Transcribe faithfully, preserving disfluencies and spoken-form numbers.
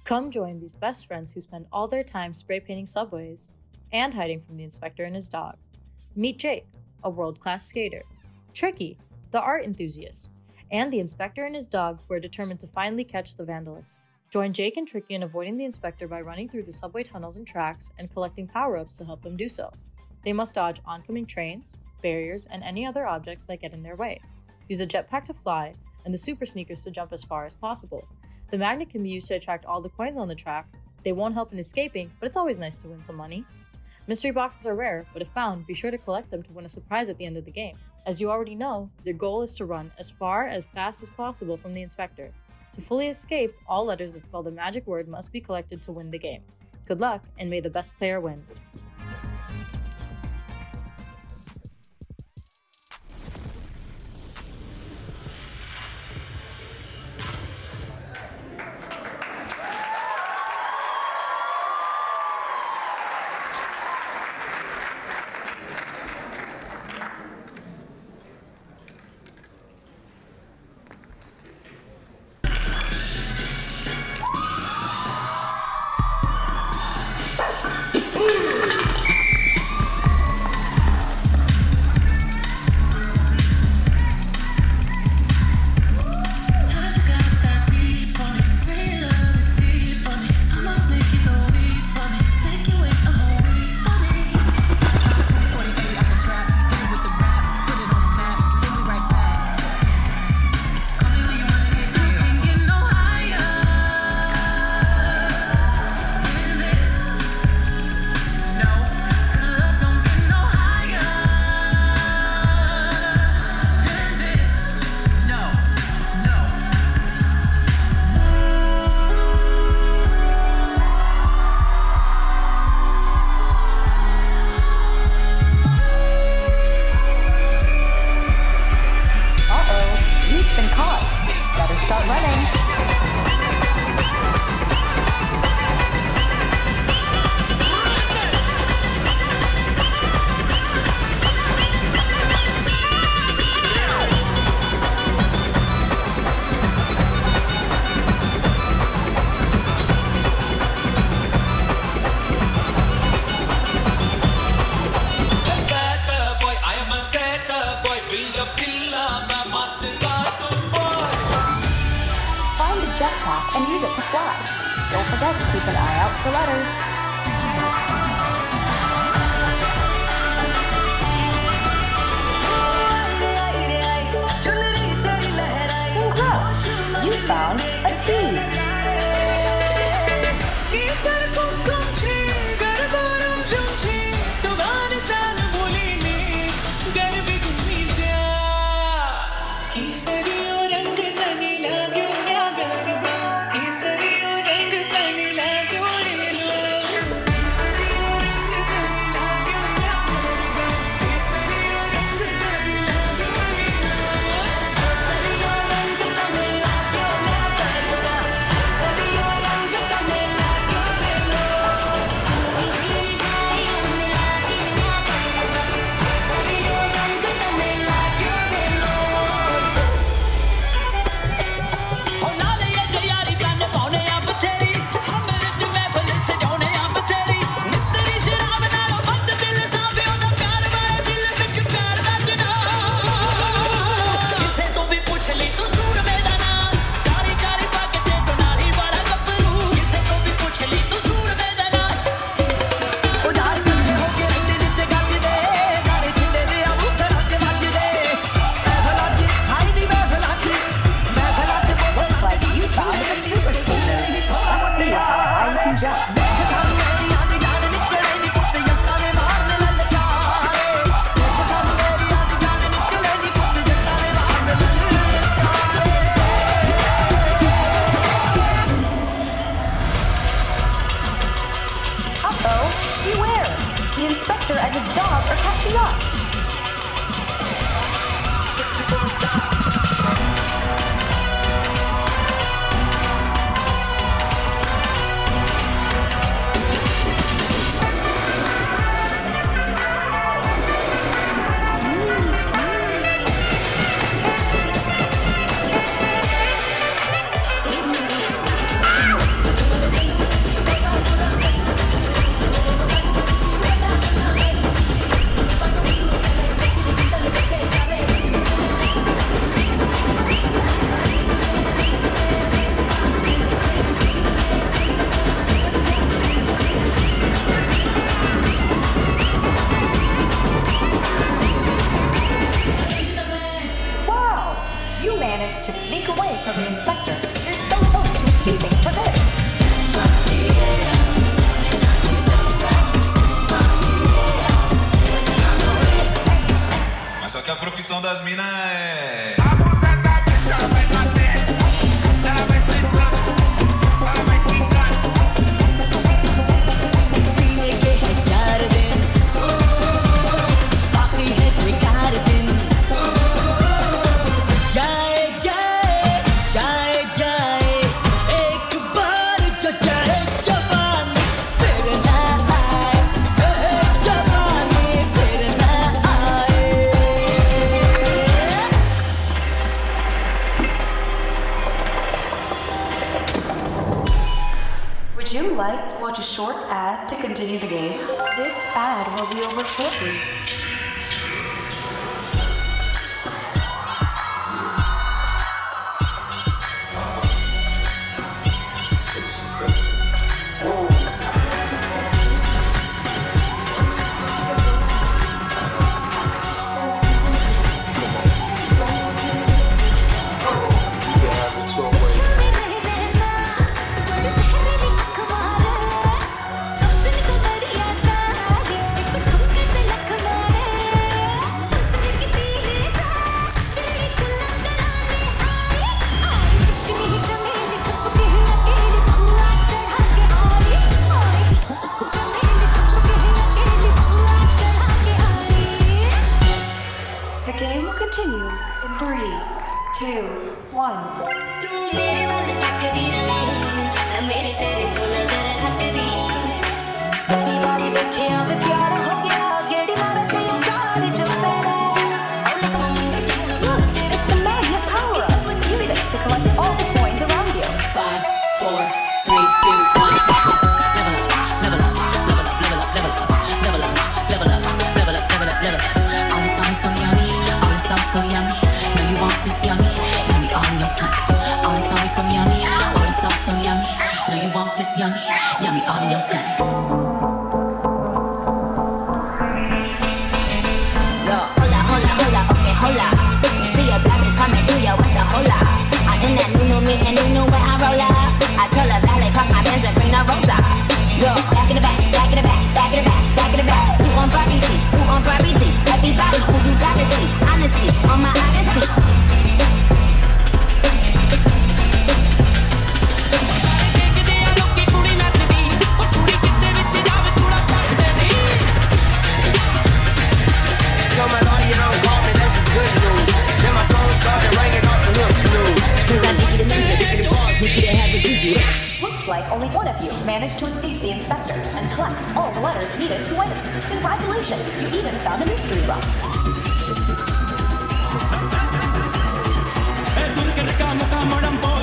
Come join these best friends who spend all their time spray painting subways and hiding from the inspector and his dog. Meet Jake, a world-class skater, Tricky, the art enthusiast, and the inspector and his dog who are determined to finally catch the vandalists. Join Jake and Tricky in avoiding the inspector by running through the subway tunnels and tracks and collecting power-ups to help them do so. They must dodge oncoming trains, barriers, and any other objects that get in their way. Use a jetpack to fly, and the super sneakers to jump as far as possible. The magnet can be used to attract all the coins on the track. They won't help in escaping, but it's always nice to win some money. Mystery boxes are rare, but if found, be sure to collect them to win a surprise at the end of the game. As you already know, their goal is to run as far as fast as possible from the inspector. To fully escape, all letters that spell the magic word must be collected to win the game. Good luck, and may the best player win. Jetpack and use it to fly. Don't forget to keep an eye out for letters. Congrats! You found a T. som das minas é... Watch a short ad to continue the game. This ad will be over shortly. like only one of you managed to escape the inspector and collect all the letters needed to win. Congratulations, you even found a mystery box. Es urgente, camo, camo,